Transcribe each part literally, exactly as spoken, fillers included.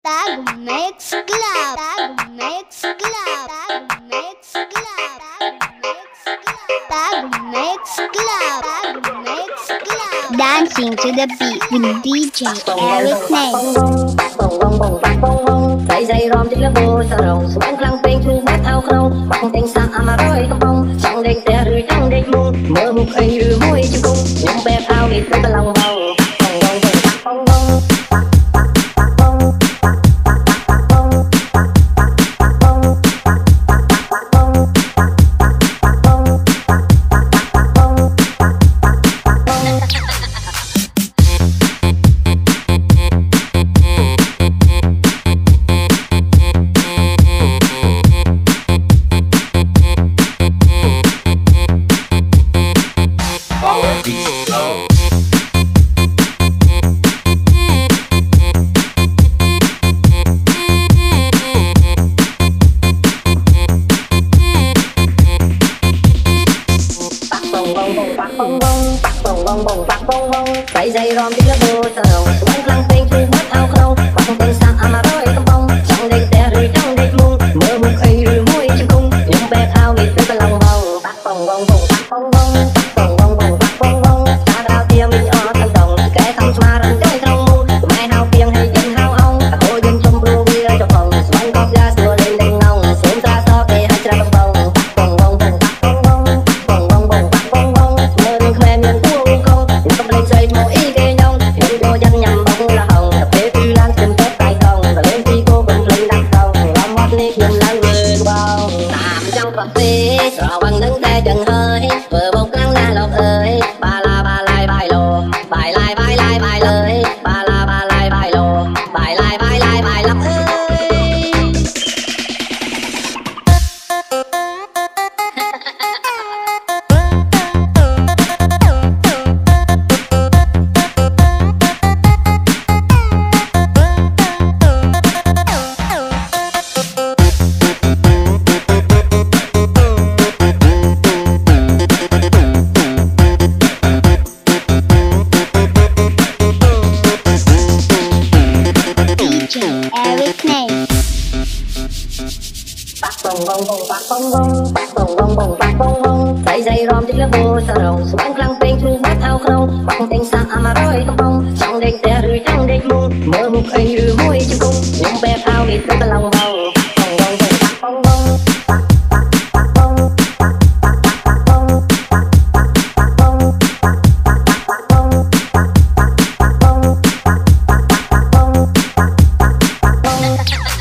Tag Mix Club. Tag Mix Club. Tag Mix Club. Tag Mix Club. Tag Mix Club. Dancing to the beat with D J Eric Nate. Dây dây rom tích lớp vô sa rồng xuống lăng bên thu bát ao không bằng tình xa mà rồi không bông trong đêm té rưỡi trong đêm mông mơ mục anh như môi chim cung nhung bé ao đi tới lòng bầu bông bông bông bông dây dây rom tích lớp vô sa rồng xuống lăng bên thu bát ao không bằng tình xa mà rồi không bông trong đêm té rưỡi trong đêm mông mơ mục anh như môi chim cung nhung bé ao đi tới lòng bầu bác bông bông bông bác bông bông bông bông bông bác bông bông ta đào tia mình ở thành đồng kẻ thăm xoa răng chơi trong mông mai hao piêng hay dân hao ong cô dân trong bro bia trong phòng xoắn cốc ra xua lên đèn ngông xuống ra so kê hai trăm bông bông bông bông bông bác bông bông bông bông bông bác bông bông mơ mình khoe miệng cuồng không không lên dây mỗi cái nhông nhưng cô dân nhầm bông là hồng tập bế phi lan tìm tốt tay không và lên khi cô vẫn lên đặt không lắm hót nít nhìn lan người bông tạm trong cà phê rõ bằng nâng tay chân hơi vừa bốc lăng la lộc ơi ba la ba lai bài lô bài lai bài lai bài lời ba la ba lai bài lô bài lai bài lai bài lộc ơi. Eric Nate. Bác bông bông bông bác bông bông bác bông bông bông bác bông bông dây dây rom tích lớp vô sa rồng xuống lăng bên thu bát ao không bằng tình xa mà rồi không bông trong đêm té rưỡi trong đêm mông mơ mục anh như môi chim cung nhung bé ao đi tới lòng bầu bông bông bông bác bông bông bác bác bác bông bác bác bác bông bác bác bác bông bác bác bác bông bác bác bác bông bác bác bác bông bác bác bác bông.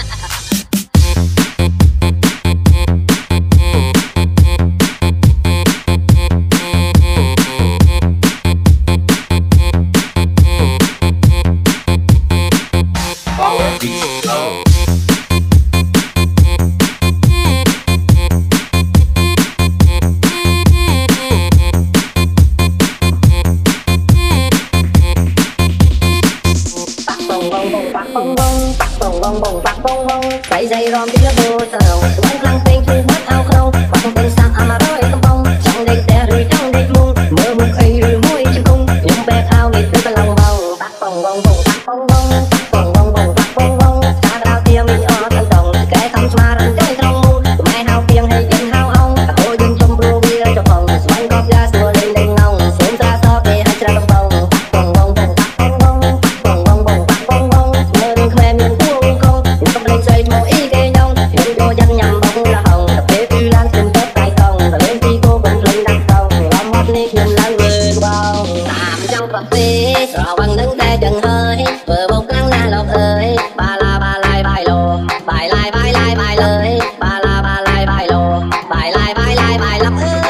Dây dây rom tích lớp vô sa rồng xuống lăng bên thu bát ao không bằng tình xa mà rồi không bông trong đêm té rưỡi trong đêm mông mơ mục anh như môi chim cung nhung bé ao đi tới lòng bầu bác bông bông bông bác bông bông bông bông bông bác bông bông ta đào tia mình ở thành đồng kẻ thăm xoa răng chơi trong mông mai hao piêng hay dân hao ong cô dân trong bro bia trong phòng xoắn cốc ra xua lên đèn ngông xuống ra so kê hai trăm bông bác bông bông bông bác bông bông bông bông bông bác bông bông mơ mình khoe miệng cuồng không không lên dây mỗi cái nhông nhưng cô dân nhầm bông là hồng tập bế phi lan tìm tốt tay không và lên khi cô vẫn lên đặt không lắm hót nít nhìn lan người bông tạm trong cà phê rõ bằng nâng tay chân hơi vừa bốc lăng la lộc ơi ba la ba lai bài lô bài lai bài lai bài lời ba la ba lai bài lô bài lai bài lai bài lộc ơi.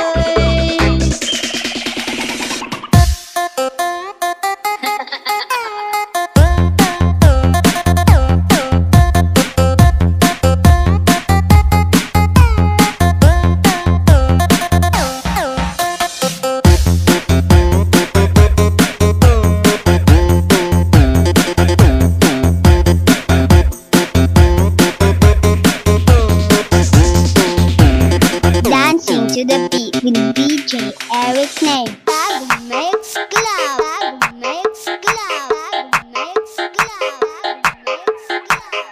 to the beat with D J Eric Nate. Tag Mix Club. Tag Mix Club. Tag Mix Club. Tag Mix Club.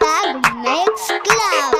Club.